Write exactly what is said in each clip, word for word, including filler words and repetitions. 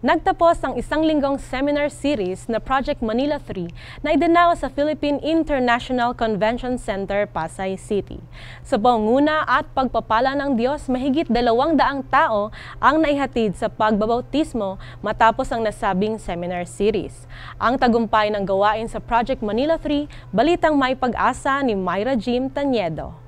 Nagtapos ang isang linggong seminar series na Project Manila three na idinawa sa Philippine International Convention Center, Pasay City. Sa pangunguna at pagpapala ng Diyos, mahigit dalawang daang tao ang naihatid sa pagbabautismo matapos ang nasabing seminar series. Ang tagumpay ng gawain sa Project Manila three, balitang may pag-asa ni Myra Jim Taniedo.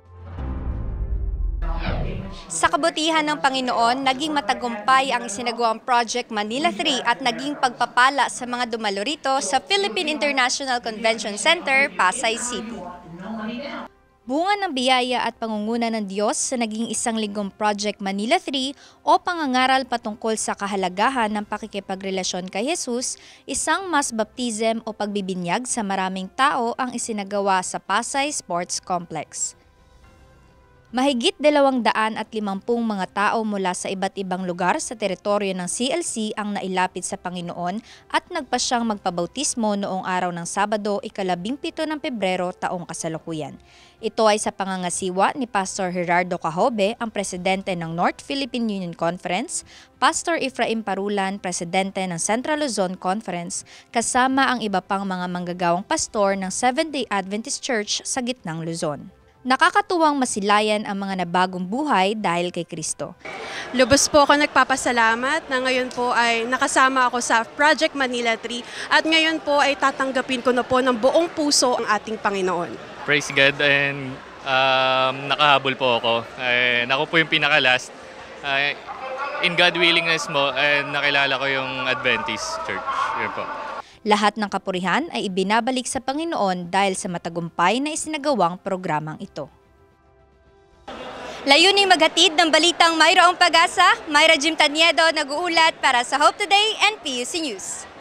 Sa kabutihan ng Panginoon, naging matagumpay ang isinagawang Project Manila three at naging pagpapala sa mga dumalo rito sa Philippine International Convention Center, Pasay City. Bunga ng biyaya at pangunguna ng Diyos sa naging isang linggong Project Manila three o pangangaral patungkol sa kahalagahan ng pakikipagrelasyon kay Jesus, isang mass baptism o pagbibinyag sa maraming tao ang isinagawa sa Pasay Sports Complex. Mahigit dalawang daan at limampung mga tao mula sa iba't ibang lugar sa teritoryo ng C L C ang nailapit sa Panginoon at nagpa siyang magpabautismo noong araw ng Sabado, ikalabing pito ng Pebrero taong kasalukuyan. Ito ay sa pangangasiwa ni Pastor Gerardo Cajobe, ang presidente ng North Philippine Union Conference, Pastor Efraim Parulan, presidente ng Central Luzon Conference, kasama ang iba pang mga manggagawang pastor ng Seventh-day Adventist Church sa gitnang Luzon. Nakakatuwang masilayan ang mga nabagong buhay dahil kay Kristo. Lubos po ako nagpapasalamat na ngayon po ay nakasama ako sa Project Manila three at ngayon po ay tatanggapin ko na po ng buong puso ang ating Panginoon. Praise God, and um, nakahabol po ako. And ako po yung pinaka-last. Uh, in God willingness mo, and nakilala ko yung Adventist Church. Yun po. Lahat ng kapurihan ay ibinabalik sa Panginoon dahil sa matagumpay na isinagawang programang ito. Layuning maghatid ng balitang mayroong pag-asa, Myra Jim Taniedo nag-uulat para sa Hope Today and P U C News.